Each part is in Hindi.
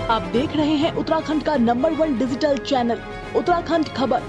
आप देख रहे हैं उत्तराखंड का नंबर 1 डिजिटल चैनल उत्तराखंड खबर।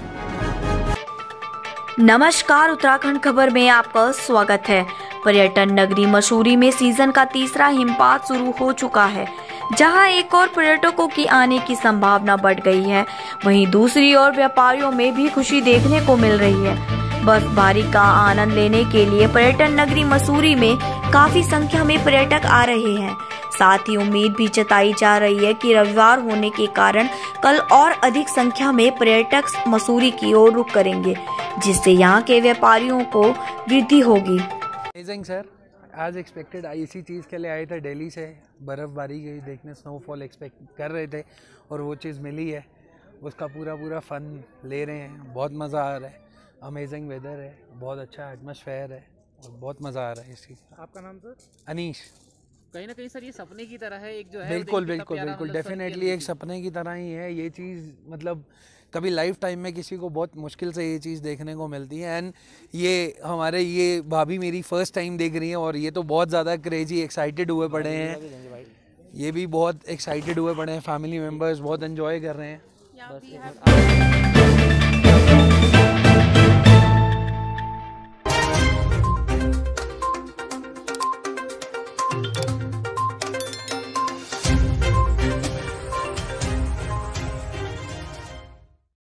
नमस्कार, उत्तराखंड खबर में आपका स्वागत है। पर्यटन नगरी मसूरी में सीजन का तीसरा हिमपात शुरू हो चुका है, जहां एक और पर्यटकों की आने की संभावना बढ़ गई है। वहीं दूसरी ओर व्यापारियों में भी खुशी देखने को मिल रही है। बर्फबारी का आनंद लेने के लिए पर्यटन नगरी मसूरी में काफी संख्या में पर्यटक आ रहे हैं। साथ ही उम्मीद भी जताई जा रही है कि रविवार होने के कारण कल और अधिक संख्या में पर्यटक मसूरी की ओर रुख करेंगे, जिससे यहाँ के व्यापारियों को वृद्धि होगी। अमेजिंग सर, एज एक्सपेक्टेड इसी चीज़ के लिए आए थे दिल्ली से, बर्फ़बारी की देखने, स्नोफॉल एक्सपेक्ट कर रहे थे और वो चीज़ मिली है। उसका पूरा फन ले रहे हैं, बहुत मज़ा आ रहा है। अमेजिंग वेदर है, बहुत अच्छा एटमॉस्फेयर है और बहुत मज़ा आ रहा है इस चीज़। आपका नाम सर? अनीश। कहीं ना कहीं सर ये सपने की तरह है, एक जो है बिल्कुल डेफिनेटली एक सपने की तरह ही है ये चीज़। मतलब कभी लाइफ टाइम में किसी को बहुत मुश्किल से ये चीज़ देखने को मिलती है। एंड ये भाभी मेरी फर्स्ट टाइम देख रही है और ये तो बहुत ज़्यादा क्रेजी एक्साइटेड हुए पड़े हैं। ये भी बहुत एक्साइटेड हुए पड़े हैं। फैमिली मेम्बर्स बहुत एंजॉय कर रहे हैं।